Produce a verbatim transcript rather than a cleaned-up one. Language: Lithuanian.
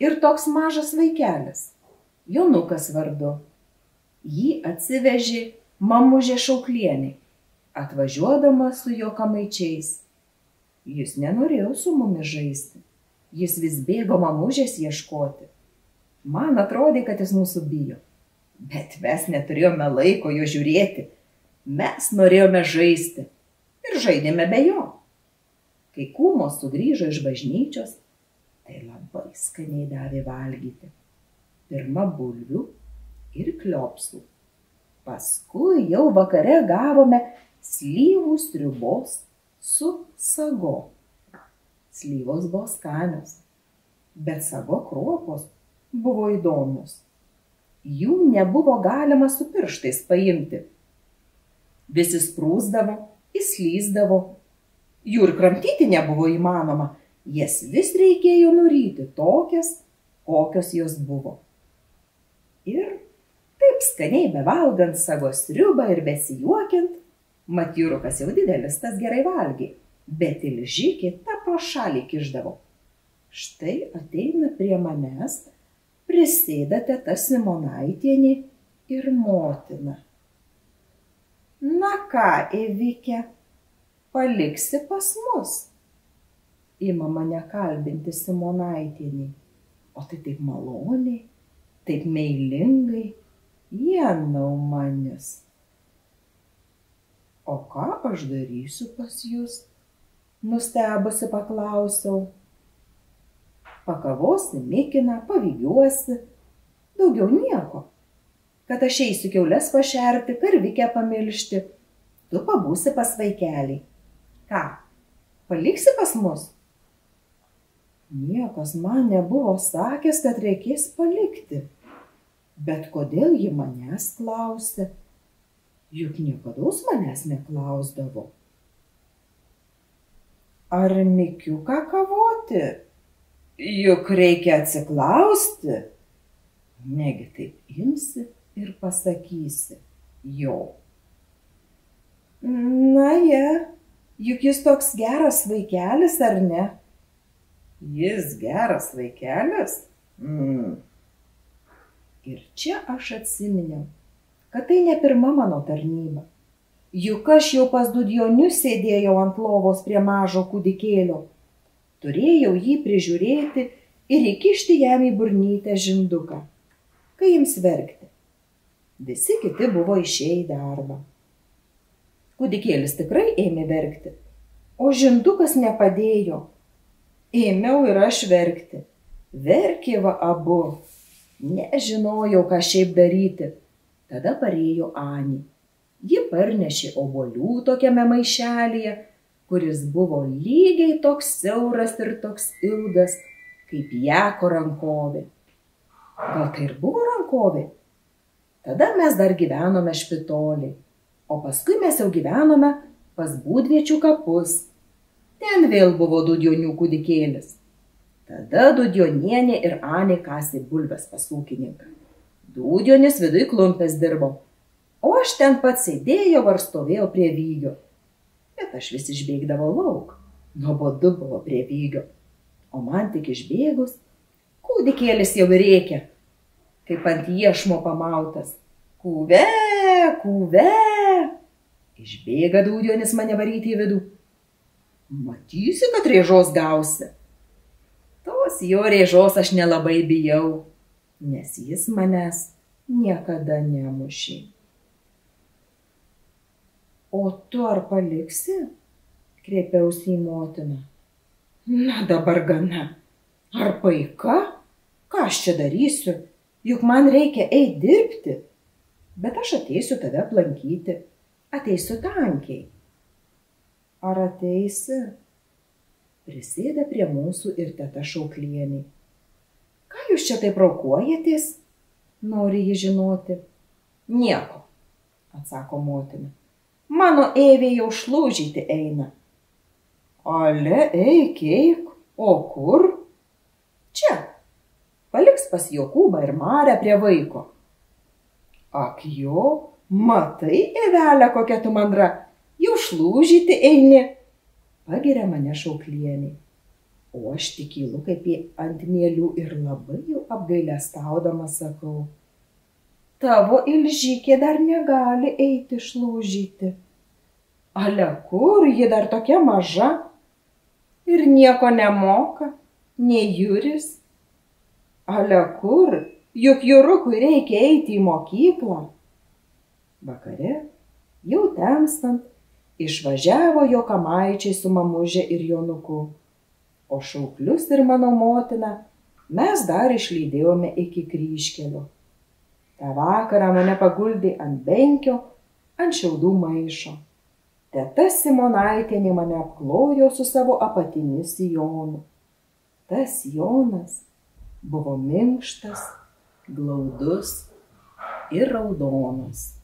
ir toks mažas vaikelis, Jonukas vardu. Jį atsivežė mamužė Šauklienė, atvažiuodama su jo kamaičiais. Jis nenorėjo su mumis žaisti. Jis vis bėgo mamužės ieškoti. Man atrodė, kad jis mūsų bijo. Bet mes neturėjome laiko jo žiūrėti. Mes norėjome žaisti ir žaidėme be jo. Kai kūmos sugrįžo iš bažnyčios, tai labai skaniai davė valgyti. Pirma bulvių ir kliopsų. Paskui jau vakare gavome slyvų sriubos su sago. Slyvos buvo skanios, bet sago kruopos buvo įdomios. Jų nebuvo galima su pirštais paimti. Visi sprūsdavo, įslysdavo. Jų ir kramtyti nebuvo įmanoma. Jas vis reikėjo nuryti tokias, kokios jos buvo. Ir taip skaniai bevalgant sago sriubą ir besijuokiant, Matyrukas jau didelis, tas gerai valgė, bet Ilžikė tą pro šalį kišdavo. Štai ateina prie manęs, prisėda teta Simonaitienė ir motina. Na ką, Evike, paliksi pas mus? Ima mane kalbinti Simonaitienė, o tai taip maloniai, taip meilingai, Janau manis. O ką aš darysiu pas jūs? Nustebusi paklausiau. Pakavosi mikiną, pavygiuosi, daugiau nieko. Kad aš eisiu kiaules pašerti, karvikę pamilšti, tu pabūsi pas vaikelį. Ką, paliksi pas mus? Niekas man nebuvo sakęs, kad reikės palikti. Bet kodėl ji manęs klausė? Juk niekados manęs neklausdavo. Ar mikiuką kavoti? Juk reikia atsiklausti. Negi taip imsi ir pasakysi jo. Na je, juk jis toks geras vaikelis, ar ne? Jis geras vaikelis? Mm. Ir čia aš atsiminiau, kad tai ne pirma mano tarnyba. Juk aš jau pas Dudjonius sėdėjau ant lovos prie mažo kūdikėlio. Turėjau jį prižiūrėti ir įkišti jam į burnytę žinduką, kai jiems verkti. Visi kiti buvo išėję į darbą. Kūdikėlis tikrai ėmė verkti, o žindukas nepadėjo. Ėmiau ir aš verkti. Verkė va abu. Nežinojau, ką šiaip daryti. Tada parėjo Anį. Ji parnešė obuolių tokiame maišelyje, kuris buvo lygiai toks siauras ir toks ilgas, kaip jako rankovė. Gal tai ir buvo rankovė? Tada mes dar gyvenome Špitolį, o paskui mes jau gyvenome pas Būdviečių kapus. Ten vėl buvo Dudjonių kūdikėlis. Tada Dudjonienė ir Anė kasė bulves pas ūkininką. Dudjonis viduj klumpės dirbo, o aš ten pats sėdėjau ar stovėjau prie vygio. Bet aš vis išbėgdavau lauk, nuobodu buvo prie vygio. O man tik išbėgus, kūdikėlis jau rėkia, kaip ant iešmo pamautas. Kūve, kūve. Išbėga Dudjonis mane varyti į vidų. Matysi, kad rėžos gausi. Tos jo rėžos aš nelabai bijau, nes jis manęs niekada nemušė. O tu ar paliksi? Kreipiausi į motiną. Na dabar gana. Ar paika? Ką aš čia darysiu? Juk man reikia eiti dirbti. Bet aš ateisiu tave aplankyti. Ateisiu tankiai. Ar ateisi? Prisėda prie mūsų ir teta Šauklienė. Ką jūs čia taip raukuojatės? Nori ji žinoti. Nieko, atsako motina. Mano Evė jau šlūžyti eina. Ale, eik, eik. O kur? Čia. Paliks pas Jokūbą ir Marę prie vaiko. Ak jo, matai, Evelė, kokia tu mandra. Jau šlūžyti eini. Pagiria mane Šauklienė. O aš tik kylu kaip į ant mielių ir labai jau apgailestaudama sakau, tavo Ilžykė dar negali eiti šlaužyti. Ale kur, ji dar tokia maža ir nieko nemoka, nei Juris. Ale kur, juk Jurukui reikia eiti į mokyklą. Vakare, jau temstant, išvažiavo jo kamaičiai su mamuže ir Jonuku, o Šauklius ir mano motina mes dar išlydėjome iki kryžkelio. Ta vakarą mane paguldė ant benkio, ant šiaudų maišo. Teta Simonaitienė mane apklojo su savo apatiniu sijonu. Tas sijonas buvo minkštas, glaudus ir raudonas.